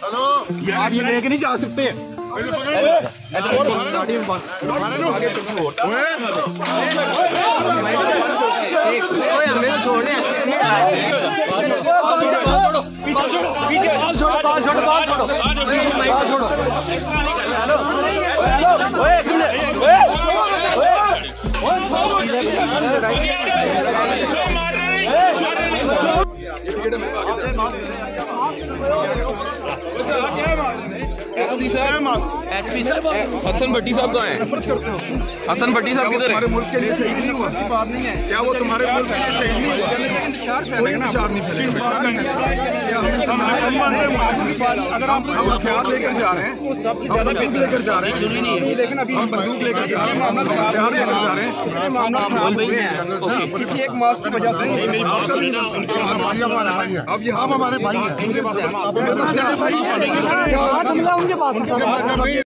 आप ये लेके नहीं जा सकते। एसपी साहब हसन भट्टी साहब कहाँ हैं? हसन भट्टी साहब किधर है? मुल्क के लिए शहीद नहीं हुआ बात नहीं है क्या? वो तुम्हारे मुल्क के लिए शहीद नहीं हुआ। अगर आप हथियार लेकर जा रहे हैं, सबसे ज्यादा लेकर जा रहे हैं, जरूरी नहीं है। लेकिन अभी हम बंदूक लेकर जा रहे हैं, हथियार लेकर जा रहे हैं, किसी एक मास्क की वजह से। अब ये हम हमारे भाई हैं, उनके पास